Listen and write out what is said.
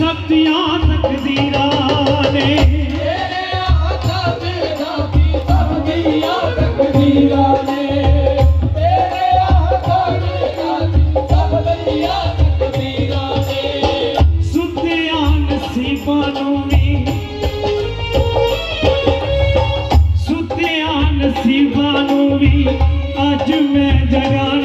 सब दिया तकदीरां ने तेरे आका तेरा की सब दिया तकदीरां ने तेरे आका तेरा की सब दिया तकदीरां ने सुतिया नसीबां नूं वी सुतिया नसीबां नूं वी अज मैं जगाना